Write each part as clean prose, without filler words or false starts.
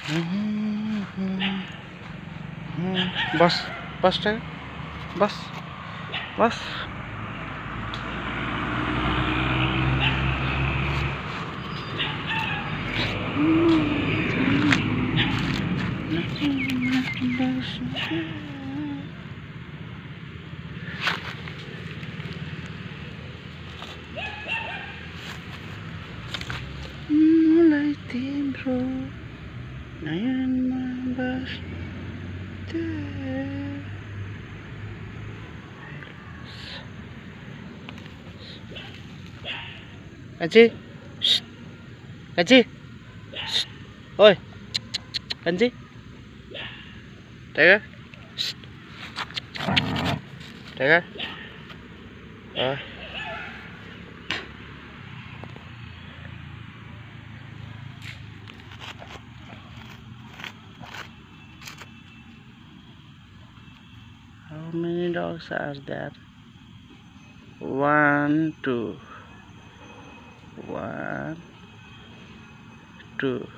बस बस tiger बस बस मलाई तिम्रो नयनमा बस्दै कान्छी कान्छी ओइ Kanchhi tiger tiger How many dogs are there? 1, 2. 1, 2.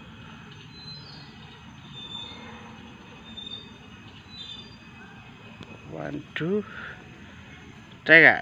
1, 2. Tiger.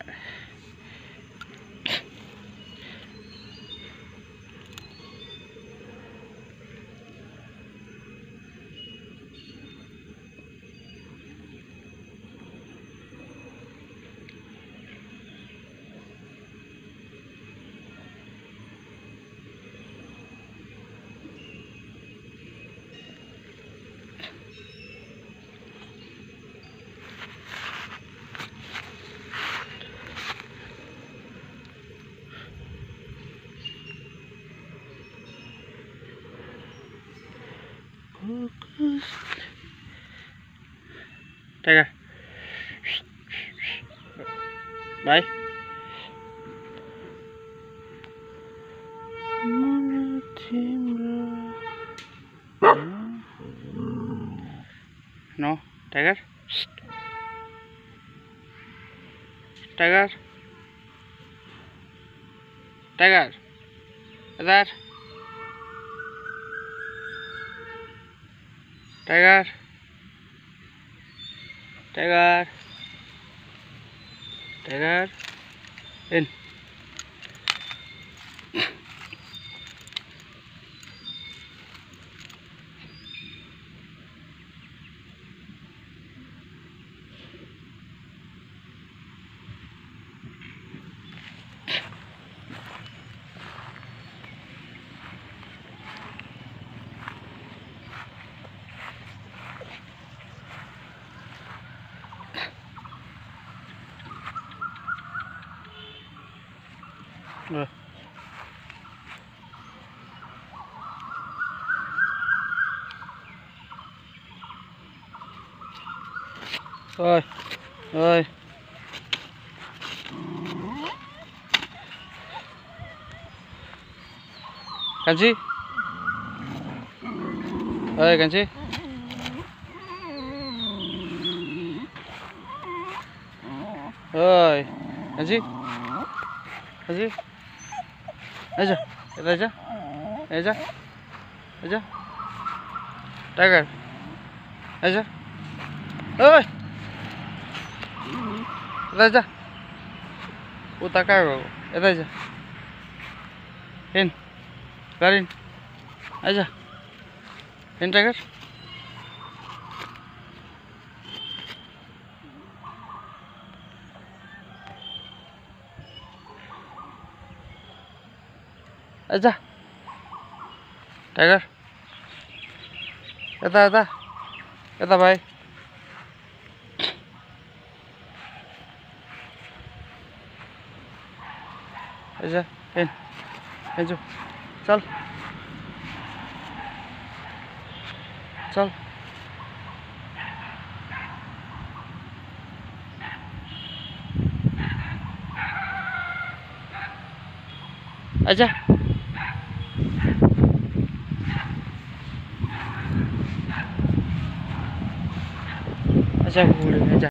Tiger. Bye. No, Tiger. Tiger. Tiger. There. Tiger. Tiger. Tiger. In. Oi, oi. Kanji? Oi, Kanji? Oi, Kanji? Kanji? Aja, aja, aja, aja. Tiger, aja. Oi. Yता जा उता कहाँ गयो यता जा हिँड गरिन आइज हिँड टाइगर आइज टाइगर यता यता यता भाइ आजा इन जो चल चल आजा आजा